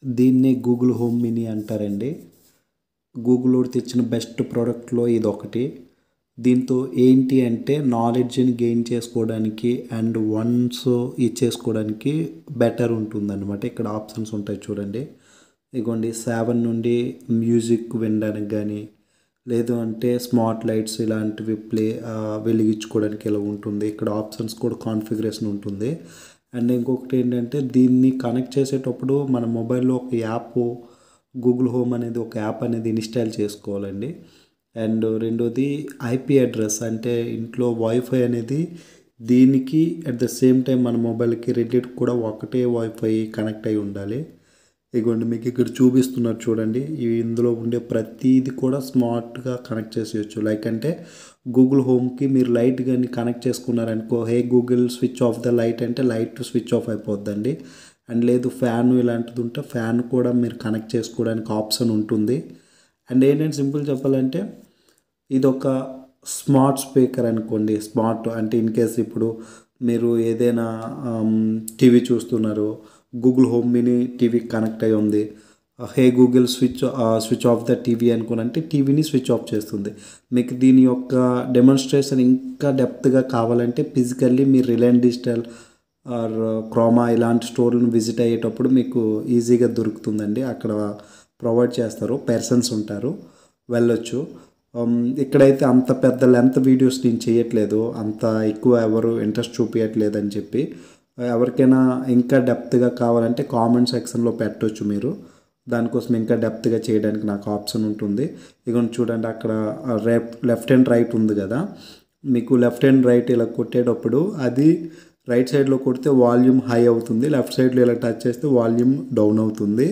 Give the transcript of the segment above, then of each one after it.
దీన్నే Google home mini అంటారండి. Google వాడు తెచ్చిన బెస్ట్ ప్రోడక్ట్లో ఇదొకటి. దీంతో ఏంటి అంటే నాలెడ్జ్ని గెయిన్ చేసుకోవడానికి అండ్ వన్స్ ఇచ్చేసుకోవడానికి బెటర్ ఉంటుందన్నమాట. ఇక్కడ ఆప్షన్స్ ఉంటాయి చూడండి. ఇదిగోండి 7 నుండి మ్యూజిక్ వినడానికి కానీ, లేదు అంటే స్మార్ట్ లైట్స్ ఇలాంటివి వెలిగించుకోవడానికి ఇలా ఉంటుంది. ఇక్కడ ఆప్షన్స్ కూడా కాన్ఫిగరేషన్ ఉంటుంది. అండ్ ఇంకొకటి ఏంటంటే దీన్ని కనెక్ట్ చేసేటప్పుడు మన మొబైల్లో ఒక యాప్ గూగుల్ హోమ్ అనేది ఒక యాప్ అనేది ఇన్స్టాల్ చేసుకోవాలండి. అండ్ రెండోది ఐపీ అడ్రస్, అంటే ఇంట్లో వైఫై అనేది దీనికి అట్ ద సేమ్ టైం మన మొబైల్కి రెండిటికి కూడా ఒకటే వైఫై కనెక్ట్ అయి ఉండాలి. ఇదిగోండి మీకు ఇక్కడ చూపిస్తున్నారు చూడండి. ఇందులో ఉండే ప్రతిది కూడా స్మార్ట్గా కనెక్ట్ చేసేయచ్చు. లైక్ అంటే గూగుల్ హోమ్కి మీరు లైట్ కానీ కనెక్ట్ చేసుకున్నారనుకో, hey Google switch off the light అంటే లైట్ స్విచ్ ఆఫ్ అయిపోద్దండి. అండ్ లేదు ఫ్యాన్ ఇలాంటిది ఉంటే ఫ్యాన్ కూడా మీరు కనెక్ట్ చేసుకోవడానికి ఆప్షన్ ఉంటుంది. అండ్ ఏంటంటే సింపుల్ చెప్పాలంటే ఇదొక స్మార్ట్ స్పీకర్ అనుకోండి. స్మార్ట్ అంటే ఇన్ కేస్ ఇప్పుడు మీరు ఏదైనా టీవీ చూస్తున్నారు, గూగుల్ హోమ్ మినీ టీవీకి కనెక్ట్ అయి ఉంది, hey Google switch off the TV అనుకోనంటే టీవీని స్విచ్ ఆఫ్ చేస్తుంది. మీకు దీని యొక్క డెమాన్స్ట్రేషన్ ఇంకా డెప్త్గా కావాలంటే ఫిజికల్లీ మీరు రిలయన్స్ డిజిటల్ ఆర్ క్రోమా ఇలాంటి స్టోర్లను విజిట్ అయ్యేటప్పుడు మీకు ఈజీగా దొరుకుతుందండి. అక్కడ ప్రొవైడ్ చేస్తారు, పర్సన్స్ ఉంటారు, వెళ్ళొచ్చు. ఇక్కడైతే అంత పెద్ద లెంత్ వీడియోస్ నేను చేయట్లేదు, అంత ఎక్కువ ఎవరు ఇంట్రెస్ట్ చూపించట్లేదు అని చెప్పి. ఎవరికైనా ఇంకా డెప్త్గా కావాలంటే కామెంట్ సెక్షన్లో పెట్టవచ్చు మీరు. దానికోసం ఇంకా డెప్త్గా చేయడానికి నాకు ఆప్షన్ ఉంటుంది. ఇక చూడండి అక్కడ లెఫ్ట్ అండ్ రైట్ ఉంది కదా, మీకు లెఫ్ట్ అండ్ రైట్ ఇలా కొట్టేటప్పుడు అది రైట్ సైడ్లో కొడితే వాల్యూమ్ హై అవుతుంది, లెఫ్ట్ సైడ్లో ఇలా టచ్ చేస్తే వాల్యూమ్ డౌన్ అవుతుంది.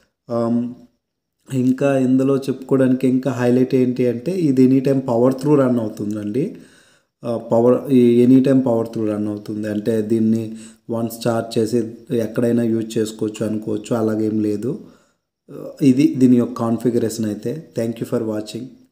ఇంకా ఇందులో చెప్పుకోవడానికి ఇంకా హైలైట్ ఏంటి అంటే ఇది any time power through run అవుతుందండి. Any time power through run అవుతుంది. అంటే దీన్ని వన్స్ చార్జ్ చేసి ఎక్కడైనా యూజ్ చేసుకోవచ్చు అనుకోవచ్చు, అలాగేం లేదు. ఇది దీని యొక్క కాన్ఫిగరేషన్ అయితే. Thank you for watching.